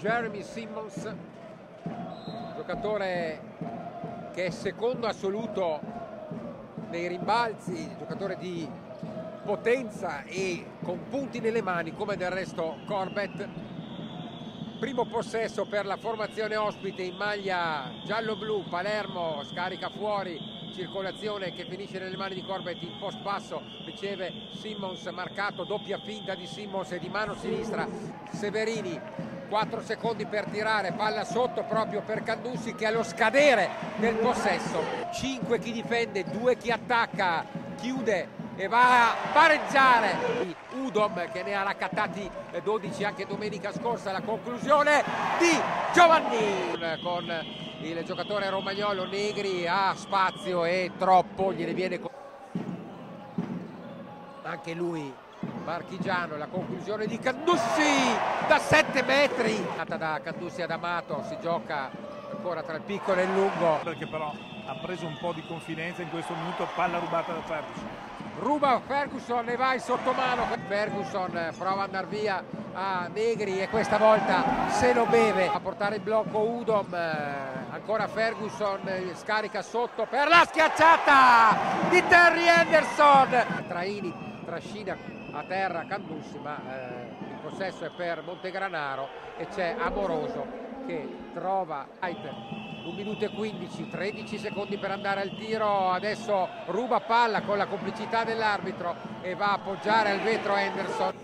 Jeremy Simmons, giocatore che è secondo assoluto nei rimbalzi, giocatore di potenza e con punti nelle mani come del resto Corbett. Primo possesso per la formazione ospite in maglia giallo-blu. Palermo scarica fuori, circolazione che finisce nelle mani di Corbett in post passo, riceve Simmons, marcato, doppia finta di Simmons e di mano sinistra Severini. 4 secondi per tirare, palla sotto proprio per Candussi che allo scadere del possesso. 5 chi difende, 2 chi attacca, chiude e va a pareggiare Udom che ne ha raccattati 12 anche domenica scorsa. La conclusione di Giovanni con il giocatore romagnolo. Negri ha spazio e troppo gliene viene anche lui marchigiano. La conclusione di Candussi da 7 metri da Candussi ad Amato. Si gioca ancora tra il piccolo e il lungo, perché però ha preso un po' di confidenza in questo minuto. Palla rubata da Ferguson. Ruba Ferguson e va in sottomano. Ferguson prova ad andare via a Negri e questa volta se lo beve. A portare il blocco Udom, ancora Ferguson scarica sotto per la schiacciata di Terry Henderson. Traini trascina a terra Candussi, ma il possesso è per Montegranaro e c'è Amoroso che trova 1 minuto e 15, 13 secondi per andare al tiro. Adesso ruba palla con la complicità dell'arbitro e va a appoggiare al vetro Henderson.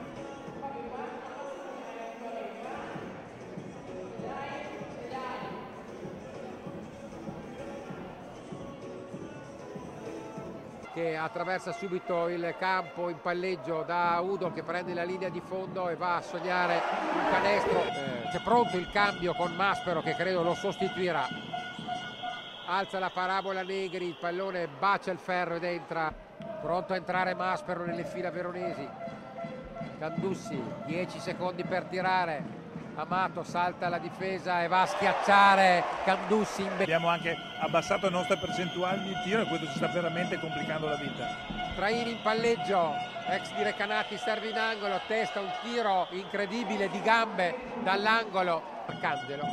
Che attraversa subito il campo in palleggio da Udom che prende la linea di fondo e va a sognare un canestro. C'è pronto il cambio con Maspero che credo lo sostituirà. Alza la parabola Negri, il pallone bacia il ferro ed entra. Pronto a entrare Maspero nelle fila veronesi. Candussi, 10 secondi per tirare. Amato salta la difesa e va a schiacciare Candussi. Abbiamo anche abbassato le nostre percentuali di tiro e questo ci sta veramente complicando la vita. Traini in palleggio, ex di Recanati serve in angolo, testa un tiro incredibile di gambe dall'angolo. Arcangelo.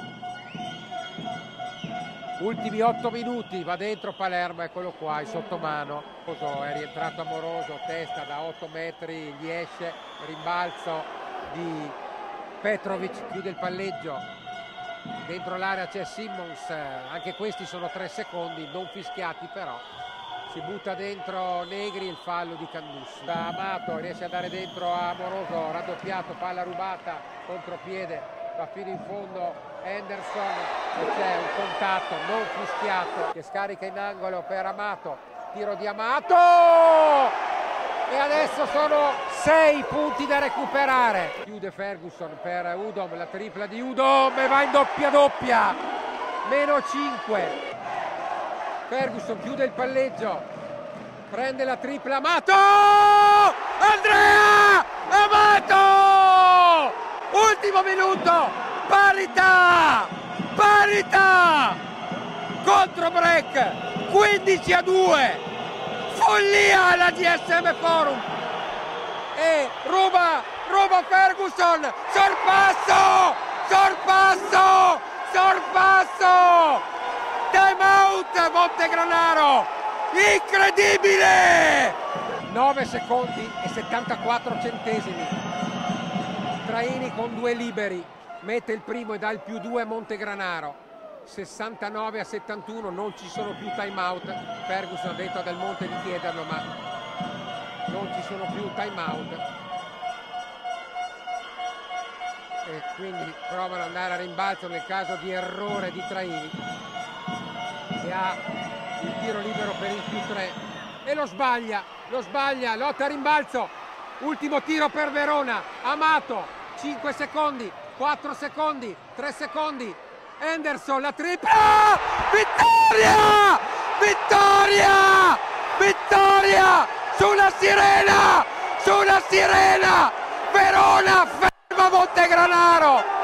Ultimi 8 minuti, va dentro Palermo, eccolo qua, in sottomano. È rientrato Amoroso, testa da 8 metri, gli esce, rimbalzo di Petrovic, chiude il palleggio. Dentro l'area c'è Simmons, anche questi sono 3 secondi, non fischiati però. Si butta dentro Negri, il fallo di Candussi. Amato riesce a dare dentro a Amoroso, raddoppiato, palla rubata, contropiede, va fino in fondo Henderson e c'è un contatto non fischiato che scarica in angolo per Amato. Tiro di Amato e adesso sono 6 punti da recuperare. Chiude Ferguson per Udom, la tripla di Udom e va in doppia, meno 5. Ferguson chiude il palleggio, prende la tripla Amato! Andrea Amato! Ultimo minuto, parità! Contro break, 15-2, follia alla GSM Forum e ruba Ferguson, sorpasso, time out Montegranaro, incredibile! 9 secondi e 74 centesimi. Traini con 2 liberi mette il primo e dà il +2 a Montegranaro. 69-71, non ci sono più time out. Ferguson ha detto a Del Monte di chiederlo, ma non ci sono più time out e quindi provano ad andare a rimbalzo nel caso di errore di Traini che ha il tiro libero per il +3 e lo sbaglia, lotta a rimbalzo, ultimo tiro per Verona. Amato, 5 secondi, 4 secondi, 3 secondi, Henderson, la tripla, vittoria sulla sirena, Verona ferma Montegranaro.